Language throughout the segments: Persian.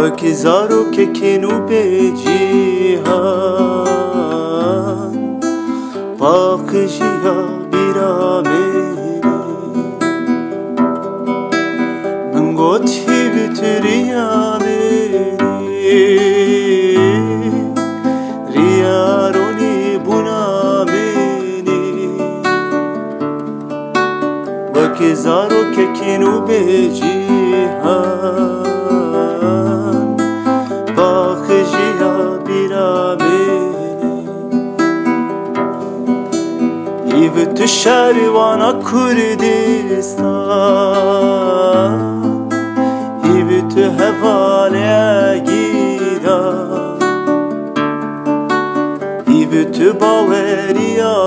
وەکی زارۆکێکین و بێجیهان پاقژیە بیرامێنی من گوتی بتریامێنی ریارۆنی بوونامێنی وەکی زارۆکێکین و بێجیهان Hiv tu şervana Kurdistan Hiv tu hevaleye gidan Hiv tu baveriya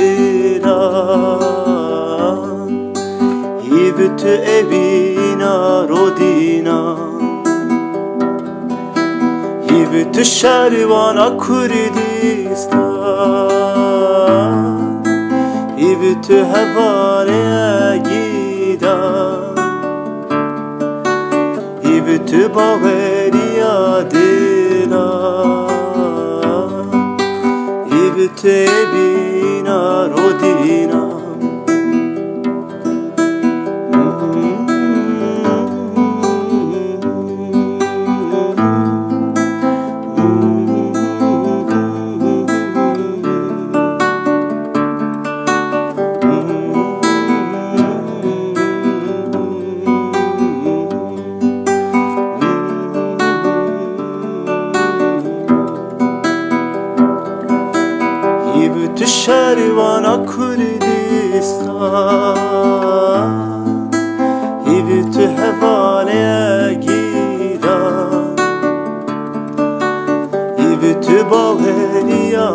dilan Hiv tu evina rodinan Hiv tu şervana Kurdistan Hiv tu hevaleye gidan Hiv tu baveriya dilan Hiv tu evina rodinan Hiv tu şervana Kurdistan Hiv tu hevaleye gidan Hiv tu baveriya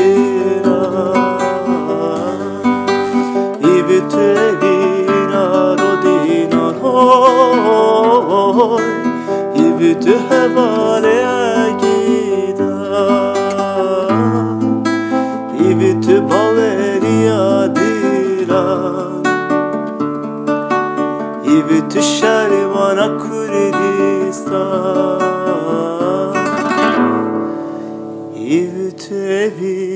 dilan Hiv tu evina rodinan Hiv tu hevaleye gidan Hiv tu baveriya dilan Hiv tu şervana Kurdistan Hiv tu evina